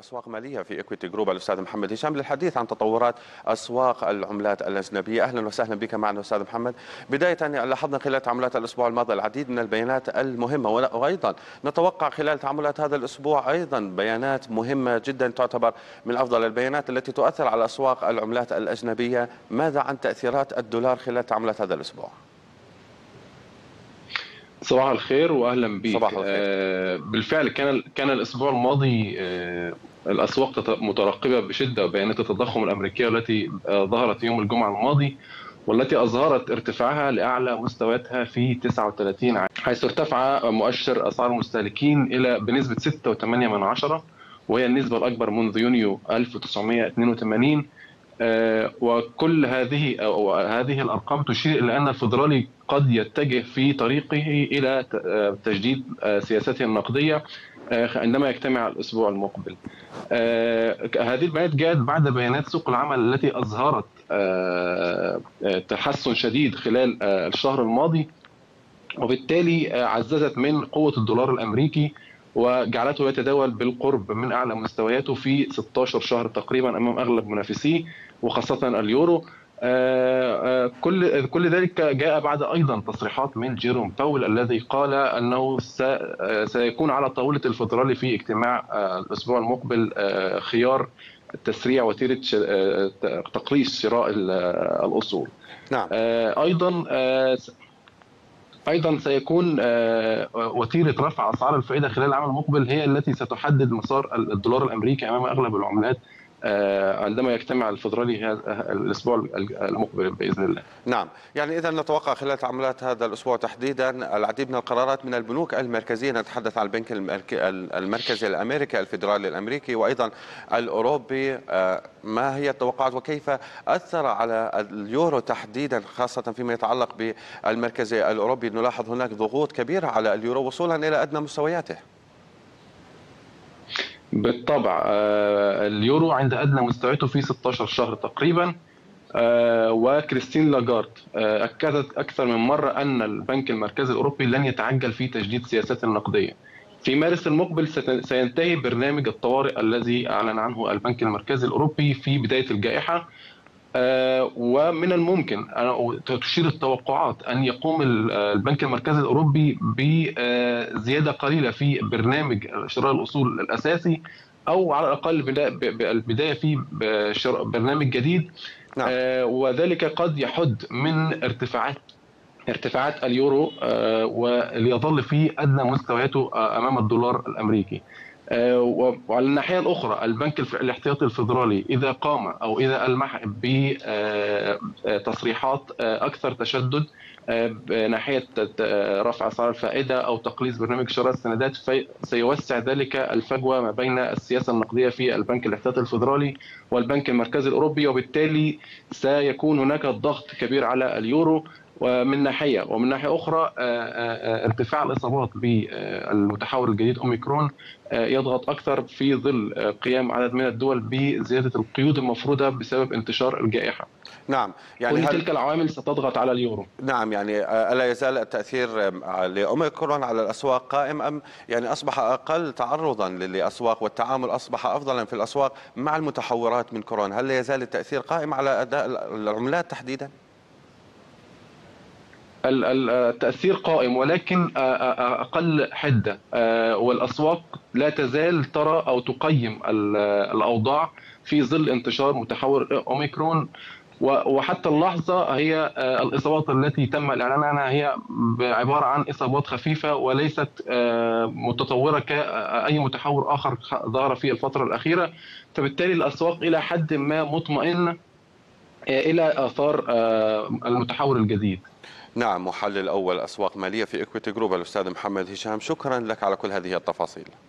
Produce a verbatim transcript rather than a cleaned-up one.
الأسواق المالية في إكويتي جروب الأستاذ محمد هشام للحديث عن تطورات أسواق العملات الأجنبية. أهلا وسهلا بك معنا أستاذ محمد. بداية لاحظنا خلال تعاملات الأسبوع الماضي العديد من البيانات المهمة، وأيضا نتوقع خلال تعاملات هذا الأسبوع أيضا بيانات مهمة جدا تعتبر من أفضل البيانات التي تؤثر على أسواق العملات الأجنبية. ماذا عن تأثيرات الدولار خلال تعاملات هذا الأسبوع؟ صباح الخير واهلا بك. صباح الخير. آه بالفعل كان كان الاسبوع الماضي آه الاسواق مترقبه بشده بيانات التضخم الامريكيه التي آه ظهرت يوم الجمعه الماضي، والتي اظهرت ارتفاعها لاعلى مستوياتها في تسعة وثلاثين عام، حيث ارتفع مؤشر اسعار المستهلكين الى بنسبه ستة وثمانية من عشرة، وهي النسبه الاكبر منذ يونيو ألف وتسعمائة واثنين وثمانين. آه وكل هذه أو هذه الارقام تشير الى ان الفدرالي قد يتجه في طريقه الى تجديد آه سياسته النقديه آه عندما يجتمع الاسبوع المقبل. آه هذه البيانات جاءت بعد بيانات سوق العمل التي اظهرت آه تحسن شديد خلال آه الشهر الماضي، وبالتالي آه عززت من قوه الدولار الامريكي وجعلته يتداول بالقرب من اعلى مستوياته في ستة عشر شهر تقريبا امام اغلب منافسيه وخاصه اليورو. كل كل ذلك جاء بعد ايضا تصريحات من جيروم باول الذي قال انه سيكون على طاوله الفدرالي في اجتماع الاسبوع المقبل خيار تسريع وتيره تقليص شراء الاصول. نعم. ايضا ايضا سيكون وتيره رفع اسعار الفائده خلال العام المقبل هي التي ستحدد مسار الدولار الامريكي امام اغلب العملات عندما يجتمع الفدرالي الاسبوع المقبل باذن الله. نعم، يعني اذا نتوقع خلال تعاملات هذا الاسبوع تحديدا العديد من القرارات من البنوك المركزيه، نتحدث عن البنك المركزي الامريكي الفدرالي الامريكي وايضا الاوروبي. ما هي التوقعات وكيف اثر على اليورو تحديدا خاصه فيما يتعلق بالمركزي الاوروبي؟ نلاحظ هناك ضغوط كبيره على اليورو وصولا الى ادنى مستوياته. بالطبع اليورو عند ادنى مستوياته في ستة عشر شهر تقريبا، وكريستين لاغارد اكدت اكثر من مره ان البنك المركزي الاوروبي لن يتعجل في تجديد سياساته النقديه. في مارس المقبل سينتهي برنامج الطوارئ الذي اعلن عنه البنك المركزي الاوروبي في بدايه الجائحه، ومن الممكن تشير التوقعات أن يقوم البنك المركزي الأوروبي بزيادة قليلة في برنامج شراء الأصول الأساسي، أو على الأقل البداية في برنامج جديد. نعم. وذلك قد يحد من ارتفاعات ارتفاعات اليورو وليظل في أدنى مستوياته أمام الدولار الأمريكي. وعلى الناحية الأخرى البنك الاحتياطي الفدرالي إذا قام أو إذا ألمح بتصريحات أكثر تشدد ناحية رفع أسعار الفائدة أو تقليص برنامج شراء السندات، سيوسع ذلك الفجوة ما بين السياسة النقدية في البنك الاحتياطي الفدرالي والبنك المركزي الأوروبي، وبالتالي سيكون هناك ضغط كبير على اليورو ومن ناحية ومن ناحية أخرى ارتفاع الإصابات بالمتحور الجديد أوميكرون يضغط أكثر في ظل قيام عدد من الدول بزيادة القيود المفروضة بسبب انتشار الجائحة. نعم، يعني كل تلك العوامل ستضغط على اليورو. نعم، يعني ألا يزال التأثير لأوميكرون على الأسواق قائم أم يعني أصبح أقل تعرضا للأسواق والتعامل أصبح أفضلا في الأسواق مع المتحورات من كورونا؟ هل لا يزال التأثير قائم على أداء العملات تحديدا؟ التأثير قائم ولكن أقل حدة، والأسواق لا تزال ترى أو تقيم الأوضاع في ظل انتشار متحور أوميكرون، وحتى اللحظة هي الإصابات التي تم الإعلان عنها هي عبارة عن إصابات خفيفة وليست متطورة كأي متحور آخر ظهر في الفترة الأخيرة، فبالتالي الأسواق إلى حد ما مطمئنة إلى آثار المتحور الجديد. نعم، محلل أول أسواق مالية في إكويتي جروب الأستاذ محمد هشام، شكرا لك على كل هذه التفاصيل.